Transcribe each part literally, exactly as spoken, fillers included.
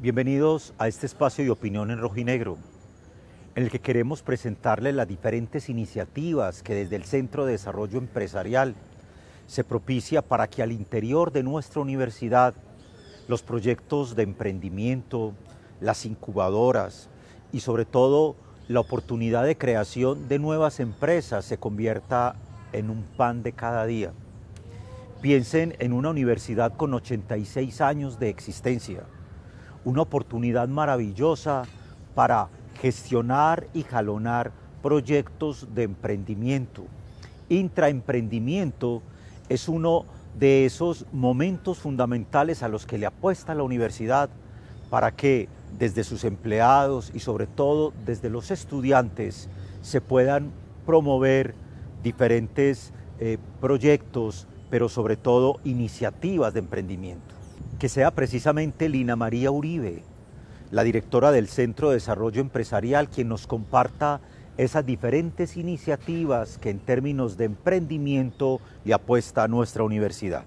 Bienvenidos a este espacio de opinión en rojo y negro, en el que queremos presentarles las diferentes iniciativas que desde el Centro de Desarrollo Empresarial se propicia para que al interior de nuestra universidad los proyectos de emprendimiento, las incubadoras y sobre todo la oportunidad de creación de nuevas empresas se convierta en un pan de cada día. Piensen en una universidad con ochenta y seis años de existencia, una oportunidad maravillosa para gestionar y jalonar proyectos de emprendimiento. Intraemprendimiento es uno de esos momentos fundamentales a los que le apuesta la universidad para que desde sus empleados y sobre todo desde los estudiantes se puedan promover diferentes eh, proyectos, pero sobre todo iniciativas de emprendimiento. Que sea precisamente Lina María Uribe, la directora del Centro de Desarrollo Empresarial, quien nos comparta esas diferentes iniciativas que en términos de emprendimiento le apuesta a nuestra universidad.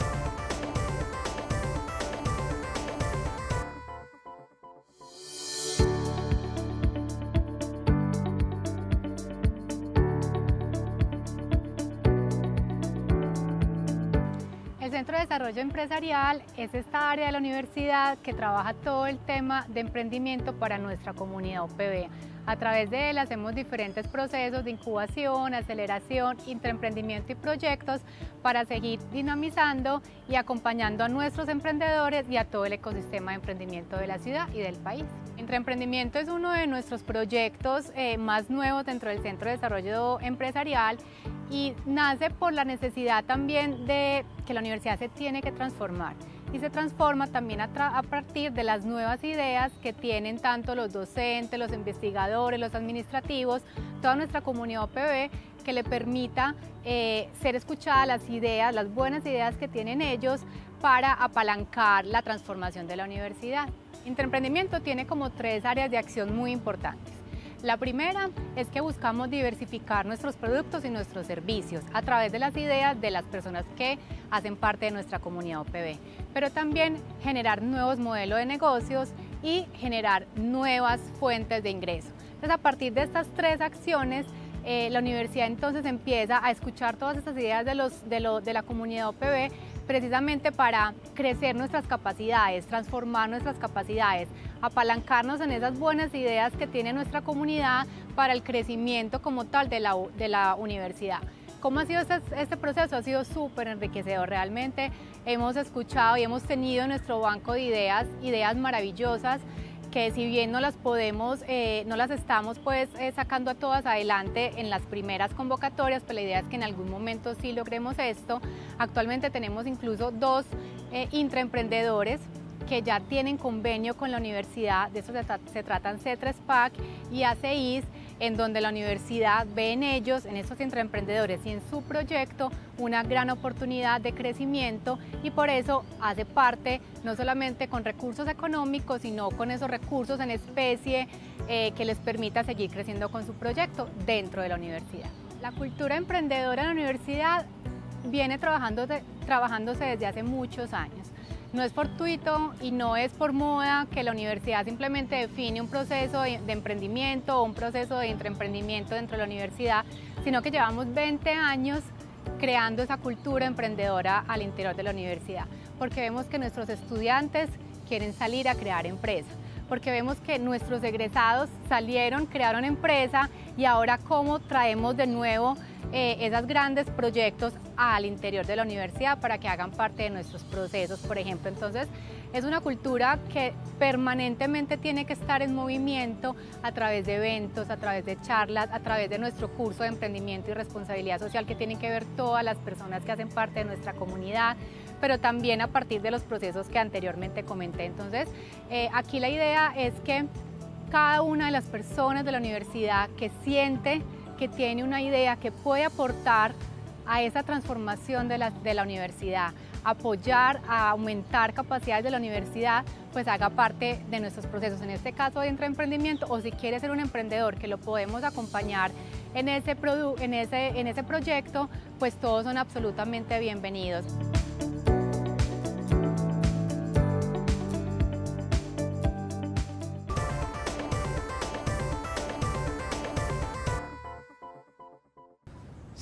El Centro de Desarrollo Empresarial es esta área de la universidad que trabaja todo el tema de emprendimiento para nuestra comunidad U P B. A través de él hacemos diferentes procesos de incubación, aceleración, intraemprendimiento y proyectos para seguir dinamizando y acompañando a nuestros emprendedores y a todo el ecosistema de emprendimiento de la ciudad y del país. Intraemprendimiento es uno de nuestros proyectos eh, más nuevos dentro del Centro de Desarrollo Empresarial y nace por la necesidad también de que la universidad se tiene que transformar. Y se transforma también a, a partir de las nuevas ideas que tienen tanto los docentes, los investigadores, los administrativos, toda nuestra comunidad U P B, que le permita eh, ser escuchadas las ideas, las buenas ideas que tienen ellos para apalancar la transformación de la universidad. Intraemprendimiento tiene como tres áreas de acción muy importantes. La primera es que buscamos diversificar nuestros productos y nuestros servicios a través de las ideas de las personas que hacen parte de nuestra comunidad U P B, pero también generar nuevos modelos de negocios y generar nuevas fuentes de ingreso. Entonces, a partir de estas tres acciones, eh, la universidad entonces empieza a escuchar todas estas ideas de, los, de, lo, de la comunidad U P B precisamente para crecer nuestras capacidades, transformar nuestras capacidades, apalancarnos en esas buenas ideas que tiene nuestra comunidad para el crecimiento como tal de la, de la universidad. ¿Cómo ha sido este, este proceso? Ha sido súper enriquecedor realmente. Hemos escuchado y hemos tenido en nuestro banco de ideas, ideas maravillosas, que si bien no las podemos, eh, no las estamos pues eh, sacando a todas adelante en las primeras convocatorias, pero la idea es que en algún momento sí logremos esto. Actualmente tenemos incluso dos eh, intraemprendedores que ya tienen convenio con la universidad, de eso se, tra se tratan C tres P A C y A C I S, en donde la universidad ve en ellos, en estos intraemprendedores y en su proyecto, una gran oportunidad de crecimiento y por eso hace parte no solamente con recursos económicos, sino con esos recursos en especie eh, que les permita seguir creciendo con su proyecto dentro de la universidad. La cultura emprendedora en la universidad viene trabajándose, trabajándose desde hace muchos años. No es fortuito y no es por moda que la universidad simplemente define un proceso de, de emprendimiento o un proceso de intraemprendimiento dentro de la universidad, sino que llevamos veinte años creando esa cultura emprendedora al interior de la universidad, porque vemos que nuestros estudiantes quieren salir a crear empresa, porque vemos que nuestros egresados salieron, crearon empresa y ahora cómo traemos de nuevo eh, esos grandes proyectos al interior de la universidad para que hagan parte de nuestros procesos, por ejemplo. Entonces, es una cultura que permanentemente tiene que estar en movimiento a través de eventos, a través de charlas, a través de nuestro curso de emprendimiento y responsabilidad social que tienen que ver todas las personas que hacen parte de nuestra comunidad, pero también a partir de los procesos que anteriormente comenté. Entonces, eh, aquí la idea es que cada una de las personas de la universidad que siente que tiene una idea que puede aportar a esa transformación de la, de la universidad, apoyar, a aumentar capacidades de la universidad, pues haga parte de nuestros procesos, en este caso de intraemprendimiento, o si quiere ser un emprendedor que lo podemos acompañar en ese, en ese, en ese proyecto, pues todos son absolutamente bienvenidos.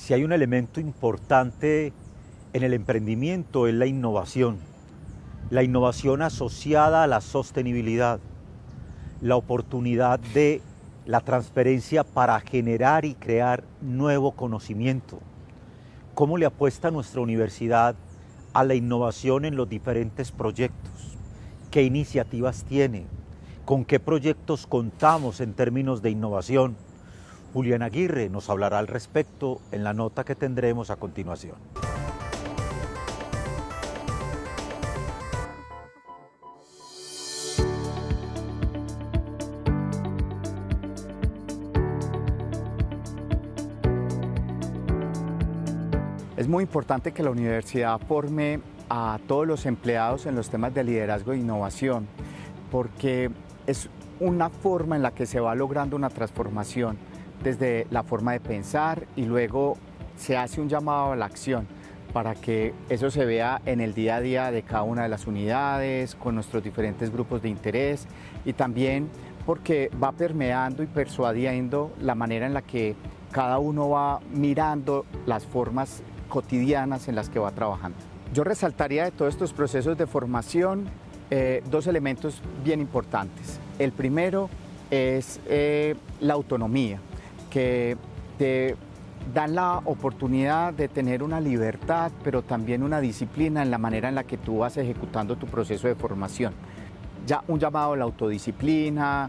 Si hay un elemento importante en el emprendimiento es la innovación. La innovación asociada a la sostenibilidad, la oportunidad de la transferencia para generar y crear nuevo conocimiento. ¿Cómo le apuesta nuestra universidad a la innovación en los diferentes proyectos? ¿Qué iniciativas tiene? ¿Con qué proyectos contamos en términos de innovación? Julián Aguirre nos hablará al respecto en la nota que tendremos a continuación. Es muy importante que la universidad forme a todos los empleados en los temas de liderazgo e innovación, porque es una forma en la que se va logrando una transformación desde la forma de pensar y luego se hace un llamado a la acción para que eso se vea en el día a día de cada una de las unidades, con nuestros diferentes grupos de interés y también porque va permeando y persuadiendo la manera en la que cada uno va mirando las formas cotidianas en las que va trabajando. Yo resaltaría de todos estos procesos de formación eh, dos elementos bien importantes. El primero es eh, la autonomía, que te dan la oportunidad de tener una libertad, pero también una disciplina en la manera en la que tú vas ejecutando tu proceso de formación. Ya un llamado a la autodisciplina,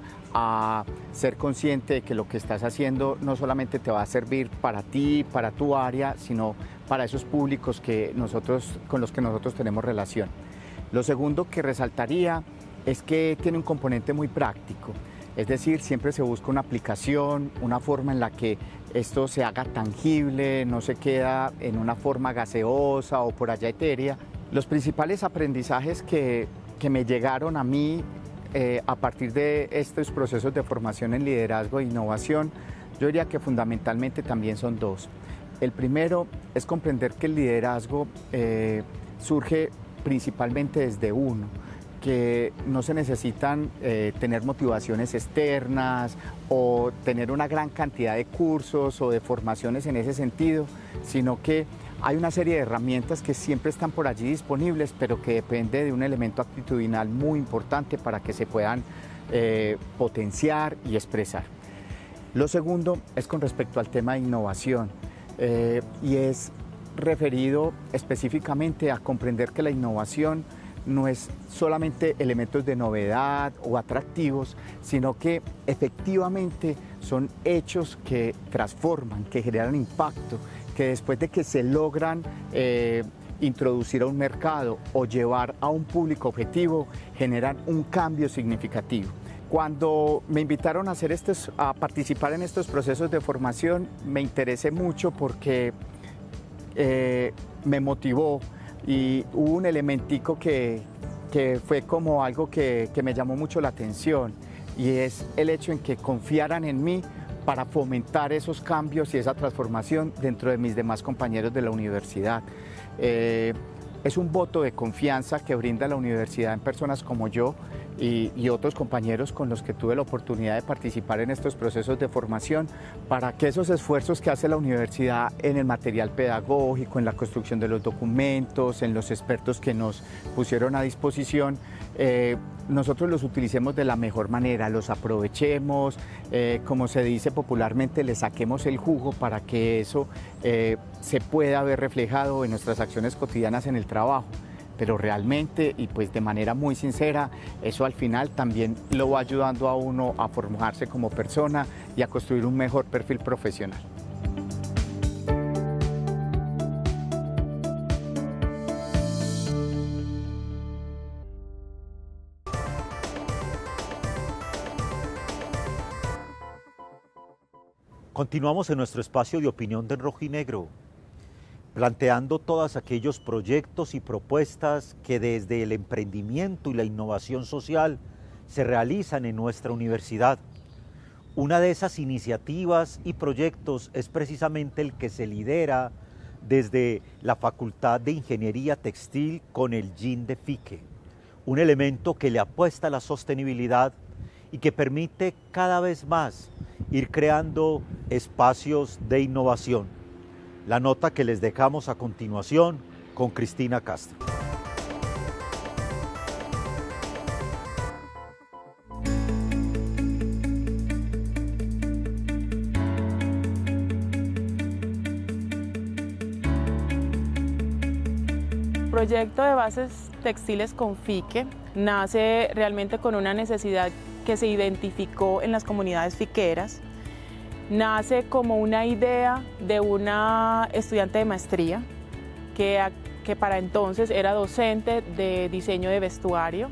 a ser consciente de que lo que estás haciendo no solamente te va a servir para ti, para tu área, sino para esos públicos que nosotros, con los que nosotros tenemos relación. Lo segundo que resaltaría es que tiene un componente muy práctico. Es decir, siempre se busca una aplicación, una forma en la que esto se haga tangible, no se queda en una forma gaseosa o por allá etérea. Los principales aprendizajes que, que me llegaron a mí eh, a partir de estos procesos de formación en liderazgo e innovación, yo diría que fundamentalmente también son dos. El primero es comprender que el liderazgo eh, surge principalmente desde uno, que no se necesitan eh, tener motivaciones externas o tener una gran cantidad de cursos o de formaciones en ese sentido, sino que hay una serie de herramientas que siempre están por allí disponibles, pero que depende de un elemento actitudinal muy importante para que se puedan eh, potenciar y expresar. Lo segundo es con respecto al tema de innovación eh, y es referido específicamente a comprender que la innovación no es solamente elementos de novedad o atractivos, sino que efectivamente son hechos que transforman, que generan impacto, que después de que se logran eh, introducir a un mercado o llevar a un público objetivo, generan un cambio significativo. Cuando me invitaron a, hacer estos, a participar en estos procesos de formación, me interesé mucho porque eh, me motivó. Y hubo un elementico que, que fue como algo que, que me llamó mucho la atención y es el hecho en que confiaran en mí para fomentar esos cambios y esa transformación dentro de mis demás compañeros de la universidad. Eh, es un voto de confianza que brinda la universidad en personas como yo y, y otros compañeros con los que tuve la oportunidad de participar en estos procesos de formación para que esos esfuerzos que hace la universidad en el material pedagógico, en la construcción de los documentos, en los expertos que nos pusieron a disposición, eh, nosotros los utilicemos de la mejor manera, los aprovechemos, eh, como se dice popularmente, le saquemos el jugo para que eso eh, se pueda ver reflejado en nuestras acciones cotidianas en el trabajo. Pero realmente y pues de manera muy sincera, eso al final también lo va ayudando a uno a formarse como persona y a construir un mejor perfil profesional. Continuamos en nuestro espacio de opinión de Rojo y Negro, planteando todos aquellos proyectos y propuestas que desde el emprendimiento y la innovación social se realizan en nuestra universidad. Una de esas iniciativas y proyectos es precisamente el que se lidera desde la Facultad de Ingeniería Textil con el G I N de FICE, un elemento que le apuesta a la sostenibilidad y que permite cada vez más ir creando espacios de innovación. La nota que les dejamos a continuación con Cristina Castro. El proyecto de bases textiles con FIQUE nace realmente con una necesidad que se identificó en las comunidades fiqueras. Nace como una idea de una estudiante de maestría que, que para entonces era docente de diseño de vestuario.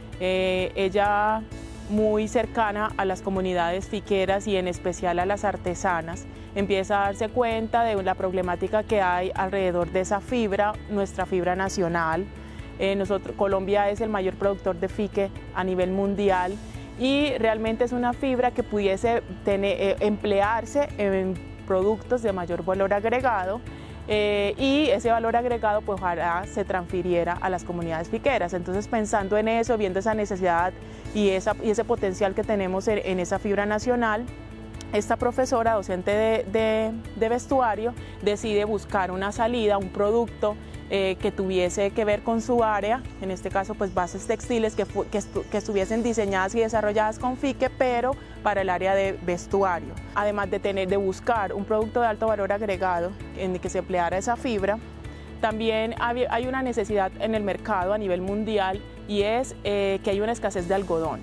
Eh, ella muy cercana a las comunidades fiqueras y en especial a las artesanas, empieza a darse cuenta de la problemática que hay alrededor de esa fibra, nuestra fibra nacional. Eh, nosotros, Colombia es el mayor productor de fique a nivel mundial y realmente es una fibra que pudiese tener, eh, emplearse en productos de mayor valor agregado. Eh, y ese valor agregado pues ojalá se transfiriera a las comunidades fiqueras. Entonces pensando en eso, viendo esa necesidad y, esa, y ese potencial que tenemos en, en esa fibra nacional, esta profesora docente de, de, de vestuario decide buscar una salida, un producto eh, que tuviese que ver con su área, en este caso pues bases textiles que, que, estu que estuviesen diseñadas y desarrolladas con FIQUE, pero para el área de vestuario. Además de, tener, de buscar un producto de alto valor agregado en el que se empleara esa fibra, también hay una necesidad en el mercado a nivel mundial y es eh, que hay una escasez de algodón.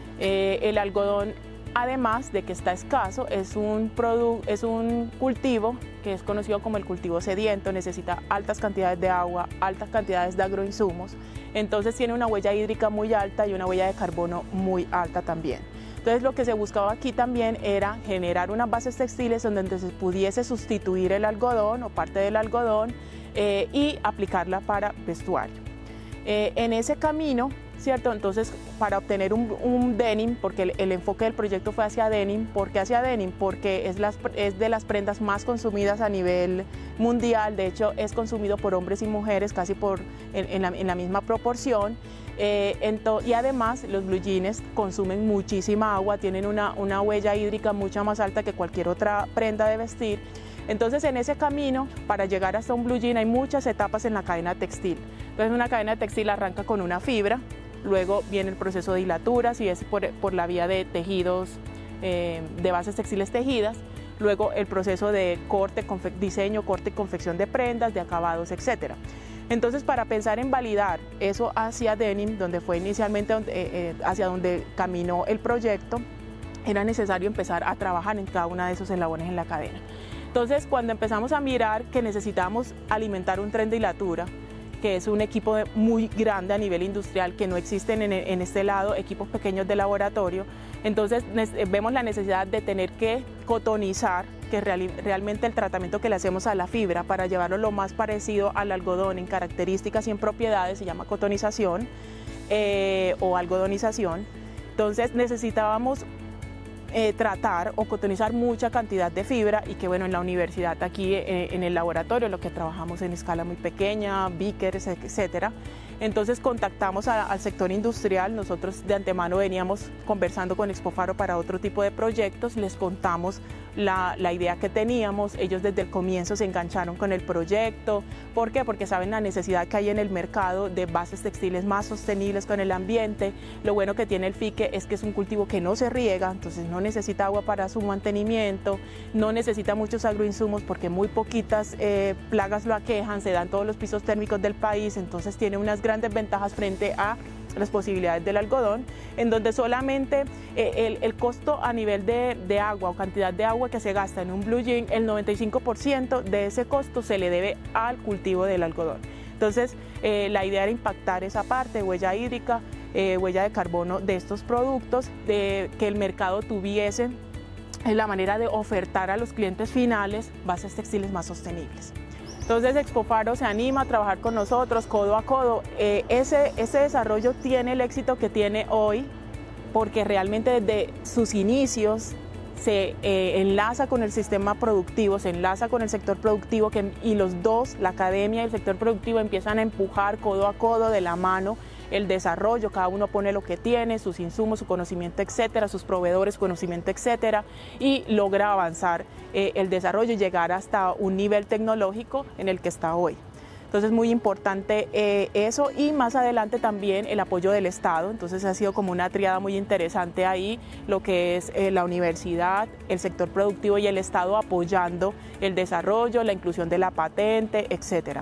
Eh, el algodón, además de que está escaso, es un, es un cultivo que es conocido como el cultivo sediento, necesita altas cantidades de agua, altas cantidades de agroinsumos, entonces tiene una huella hídrica muy alta y una huella de carbono muy alta también. Entonces lo que se buscaba aquí también era generar unas bases textiles donde se pudiese sustituir el algodón o parte del algodón eh, y aplicarla para vestuario. Eh, en ese camino, ¿cierto? Entonces, para obtener un, un denim, porque el, el enfoque del proyecto fue hacia denim. ¿Por qué hacia denim? Porque es, las, es de las prendas más consumidas a nivel mundial. De hecho, es consumido por hombres y mujeres casi por, en, en, la, en la misma proporción. Eh, ento, y además, los blue jeans consumen muchísima agua, tienen una, una huella hídrica mucho más alta que cualquier otra prenda de vestir. Entonces, en ese camino, para llegar hasta un blue jean, hay muchas etapas en la cadena textil. Entonces, una cadena textil arranca con una fibra, luego viene el proceso de hilatura, si es por, por la vía de tejidos, eh, de bases textiles tejidas, luego el proceso de corte, diseño, corte y confección de prendas, de acabados, etcétera. Entonces, para pensar en validar eso hacia denim, donde fue inicialmente eh, eh, hacia donde caminó el proyecto, era necesario empezar a trabajar en cada una de esos eslabones en la cadena. Entonces, cuando empezamos a mirar que necesitábamos alimentar un tren de hilatura, que es un equipo muy grande a nivel industrial, que no existen en, en este lado equipos pequeños de laboratorio, entonces vemos la necesidad de tener que cotonizar, que real, realmente el tratamiento que le hacemos a la fibra para llevarlo lo más parecido al algodón en características y en propiedades se llama cotonización eh, o algodonización. Entonces necesitábamos Eh, tratar o cotonizar mucha cantidad de fibra y que bueno, en la universidad aquí eh, en el laboratorio lo que trabajamos en escala muy pequeña, beakers, etcétera. Entonces contactamos a, al sector industrial, nosotros de antemano veníamos conversando con Expofaro para otro tipo de proyectos, les contamos la, la idea que teníamos, ellos desde el comienzo se engancharon con el proyecto. ¿Por qué? Porque saben la necesidad que hay en el mercado de bases textiles más sostenibles con el ambiente. Lo bueno que tiene el FIQUE es que es un cultivo que no se riega, entonces no necesita agua para su mantenimiento, no necesita muchos agroinsumos porque muy poquitas eh, plagas lo aquejan, se dan todos los pisos térmicos del país, entonces tiene unas grandes ventajas frente a las posibilidades del algodón, en donde solamente eh, el, el costo a nivel de, de agua o cantidad de agua que se gasta en un blue jean, el noventa y cinco por ciento de ese costo se le debe al cultivo del algodón. Entonces, eh, la idea era impactar esa parte, huella hídrica, eh, huella de carbono de estos productos, de que el mercado tuviese la manera de ofertar a los clientes finales bases textiles más sostenibles. Entonces Expofaro se anima a trabajar con nosotros codo a codo. Eh, ese, ese desarrollo tiene el éxito que tiene hoy porque realmente desde sus inicios se eh, enlaza con el sistema productivo, se enlaza con el sector productivo que, y los dos, la academia y el sector productivo, empiezan a empujar codo a codo de la mano el desarrollo, cada uno pone lo que tiene, sus insumos, su conocimiento, etcétera, sus proveedores, conocimiento, etcétera, y logra avanzar eh, el desarrollo y llegar hasta un nivel tecnológico en el que está hoy. Entonces, muy importante eh, eso, y más adelante también el apoyo del Estado. Entonces ha sido como una triada muy interesante ahí, lo que es eh, la universidad, el sector productivo y el Estado apoyando el desarrollo, la inclusión de la patente, etcétera.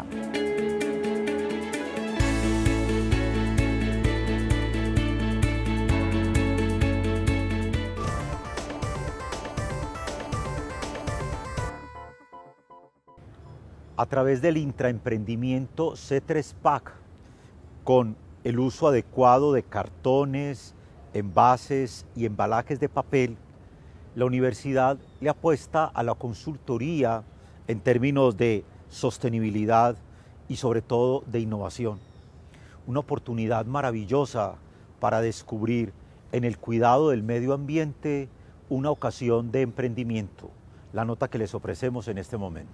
A través del intraemprendimiento C tres P A C, con el uso adecuado de cartones, envases y embalajes de papel, la universidad le apuesta a la consultoría en términos de sostenibilidad y sobre todo de innovación. Una oportunidad maravillosa para descubrir en el cuidado del medio ambiente una ocasión de emprendimiento, la nota que les ofrecemos en este momento.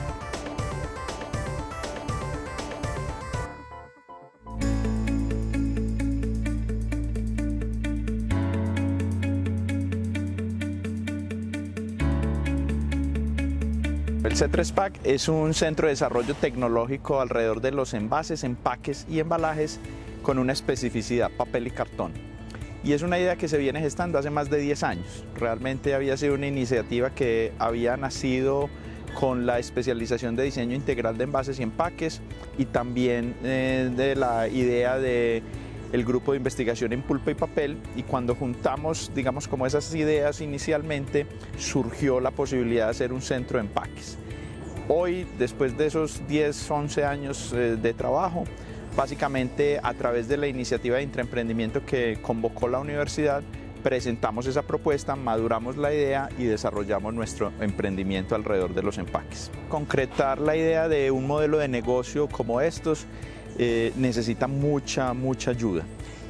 El C tres P A C es un centro de desarrollo tecnológico alrededor de los envases, empaques y embalajes con una especificidad papel y cartón. Y es una idea que se viene gestando hace más de diez años. Realmente había sido una iniciativa que había nacido con la especialización de diseño integral de envases y empaques, y también eh, de la idea de el grupo de investigación en pulpa y papel, y cuando juntamos, digamos, como esas ideas inicialmente, surgió la posibilidad de hacer un centro de empaques. Hoy, después de esos diez, once años eh, de trabajo, básicamente a través de la iniciativa de intraemprendimiento que convocó la universidad, presentamos esa propuesta, maduramos la idea y desarrollamos nuestro emprendimiento alrededor de los empaques. Concretar la idea de un modelo de negocio como estos Eh, necesita mucha, mucha ayuda,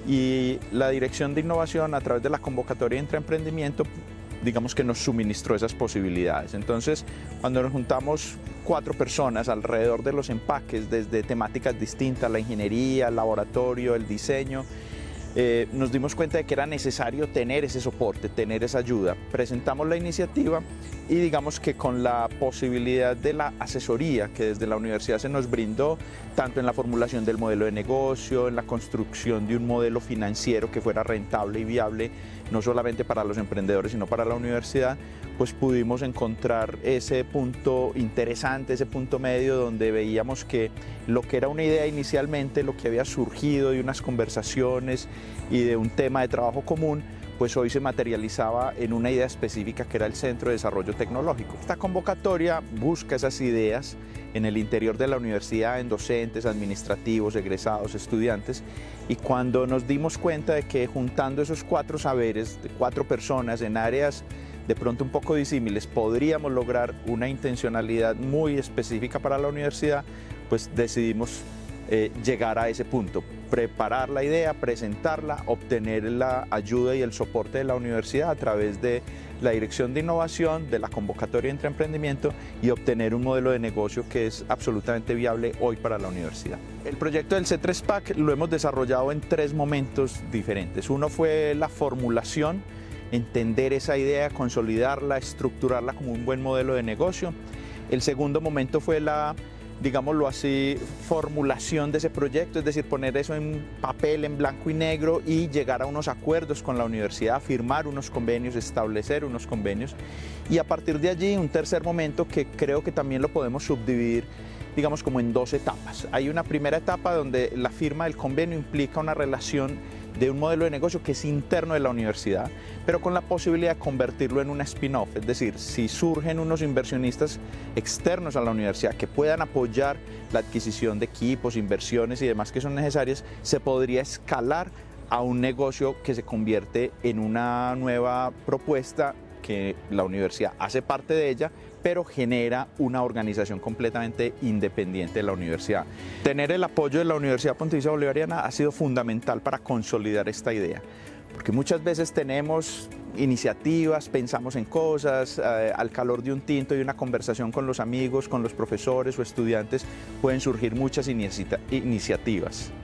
y la Dirección de Innovación, a través de la convocatoria de intraemprendimiento, digamos que nos suministró esas posibilidades. Entonces, cuando nos juntamos cuatro personas alrededor de los empaques, desde temáticas distintas, la ingeniería, el laboratorio, el diseño, eh, nos dimos cuenta de que era necesario tener ese soporte, tener esa ayuda. Presentamos la iniciativa y digamos que con la posibilidad de la asesoría que desde la universidad se nos brindó, tanto en la formulación del modelo de negocio, en la construcción de un modelo financiero que fuera rentable y viable, no solamente para los emprendedores, sino para la universidad, pues pudimos encontrar ese punto interesante, ese punto medio donde veíamos que lo que era una idea inicialmente, lo que había surgido de unas conversaciones y de un tema de trabajo común, pues hoy se materializaba en una idea específica que era el Centro de Desarrollo Tecnológico. Esta convocatoria busca esas ideas en el interior de la universidad, en docentes, administrativos, egresados, estudiantes, y cuando nos dimos cuenta de que juntando esos cuatro saberes de cuatro personas en áreas de pronto un poco disímiles podríamos lograr una intencionalidad muy específica para la universidad, pues decidimos Eh, llegar a ese punto, preparar la idea, presentarla, obtener la ayuda y el soporte de la universidad a través de la Dirección de Innovación, de la convocatoria de intraemprendimiento, y obtener un modelo de negocio que es absolutamente viable hoy para la universidad. El proyecto del C tres P A C lo hemos desarrollado en tres momentos diferentes. Uno fue la formulación, entender esa idea, consolidarla, estructurarla como un buen modelo de negocio. El segundo momento fue la, digámoslo así, formulación de ese proyecto, es decir, poner eso en papel, en blanco y negro, y llegar a unos acuerdos con la universidad, firmar unos convenios, establecer unos convenios. Y a partir de allí, un tercer momento que creo que también lo podemos subdividir, digamos, como en dos etapas. Hay una primera etapa donde la firma del convenio implica una relación de un modelo de negocio que es interno de la universidad, pero con la posibilidad de convertirlo en un spin-off, es decir, si surgen unos inversionistas externos a la universidad que puedan apoyar la adquisición de equipos, inversiones y demás que son necesarias, se podría escalar a un negocio que se convierte en una nueva propuesta que la universidad hace parte de ella, pero genera una organización completamente independiente de la universidad. Tener el apoyo de la Universidad Pontificia Bolivariana ha sido fundamental para consolidar esta idea, porque muchas veces tenemos iniciativas, pensamos en cosas, eh, al calor de un tinto y una conversación con los amigos, con los profesores o estudiantes, pueden surgir muchas inicia- iniciativas.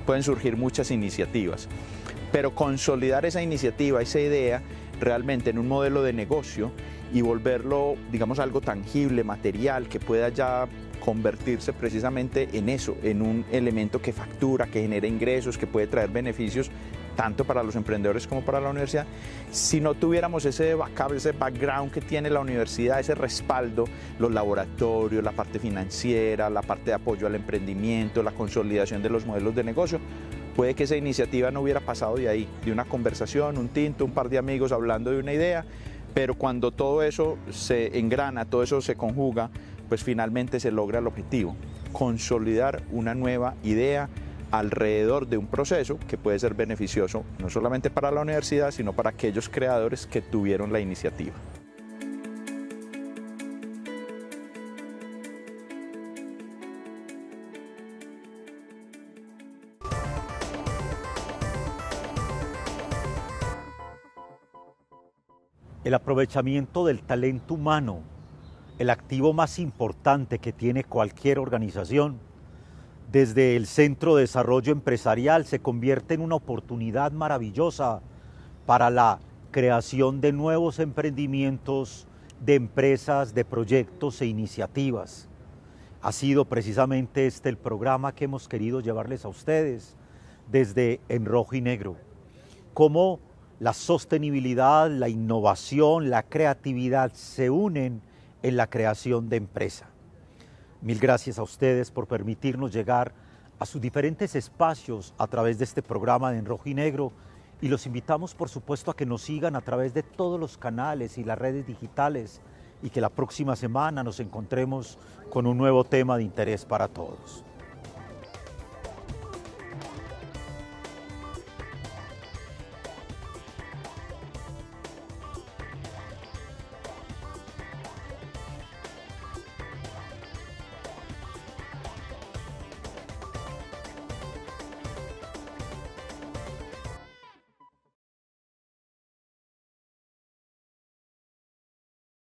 pueden surgir muchas iniciativas. Pero consolidar esa iniciativa, esa idea, realmente en un modelo de negocio y volverlo, digamos, algo tangible, material, que pueda ya convertirse precisamente en eso, en un elemento que factura, que genera ingresos, que puede traer beneficios tanto para los emprendedores como para la universidad. Si no tuviéramos ese backup, ese background que tiene la universidad, ese respaldo, los laboratorios, la parte financiera, la parte de apoyo al emprendimiento, la consolidación de los modelos de negocio, puede que esa iniciativa no hubiera pasado de ahí, de una conversación, un tinto, un par de amigos hablando de una idea, pero cuando todo eso se engrana, todo eso se conjuga, pues finalmente se logra el objetivo, consolidar una nueva idea alrededor de un proceso que puede ser beneficioso no solamente para la universidad, sino para aquellos creadores que tuvieron la iniciativa. El aprovechamiento del talento humano, el activo más importante que tiene cualquier organización, desde el Centro de Desarrollo Empresarial se convierte en una oportunidad maravillosa para la creación de nuevos emprendimientos, de empresas, de proyectos e iniciativas. Ha sido precisamente este el programa que hemos querido llevarles a ustedes desde En Rojo y Negro. Cómo la sostenibilidad, la innovación, la creatividad se unen en la creación de empresa. Mil gracias a ustedes por permitirnos llegar a sus diferentes espacios a través de este programa de En Rojo y Negro, y los invitamos por supuesto a que nos sigan a través de todos los canales y las redes digitales, y que la próxima semana nos encontremos con un nuevo tema de interés para todos.